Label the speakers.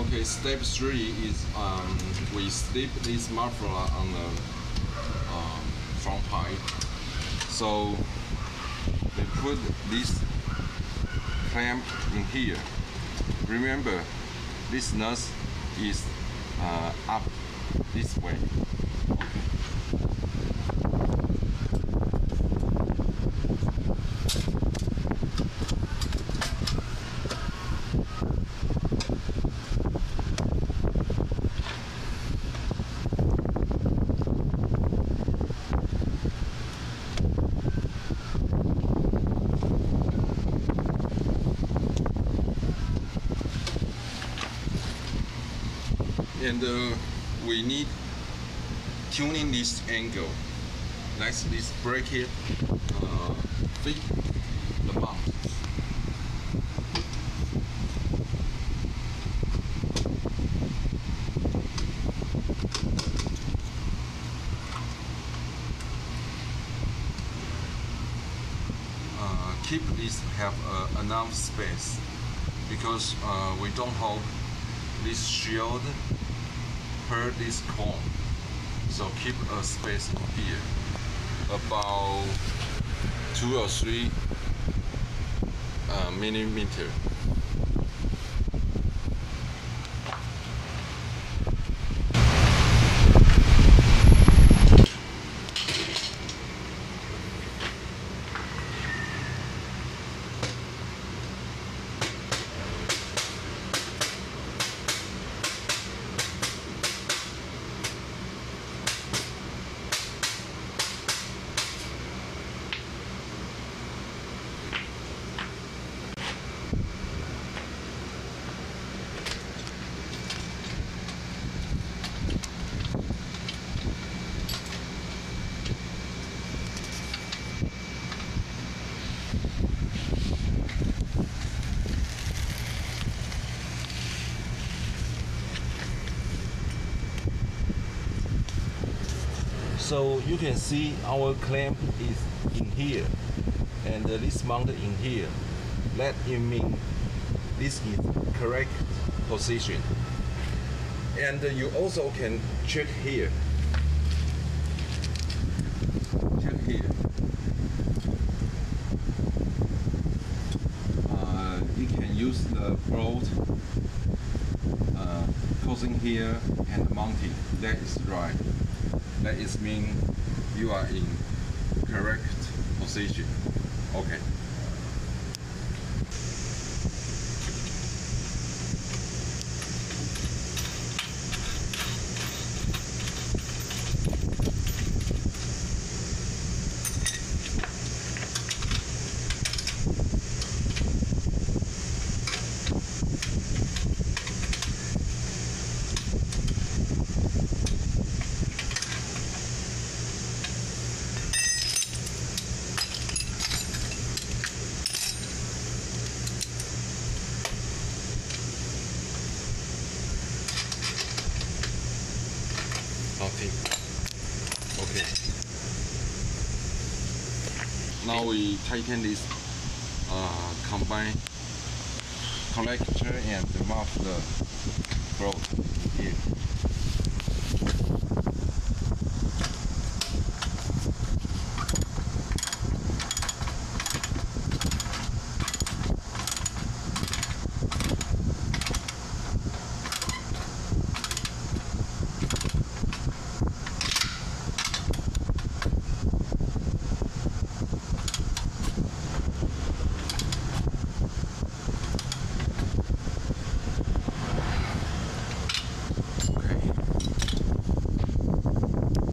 Speaker 1: Okay, step 3 is we slip this muffler on the front pipe. So we put this clamp in here. Remember, this nut is up this way. And we need tuning this angle. Let's this bracket fit the mount. Keep this have enough space because we don't hold this shield per this cone, so keep a space in here about 2 or 3 millimeter. So you can see our clamp is in here, and this mounted in here. That it means this is correct position. And you also can check here. Check here. You can use the bolt closing here and mounting. That is right. That is mean you are in correct position. Okay. Nothing. Okay. Now we tighten this combine connector and the muffler bolt here.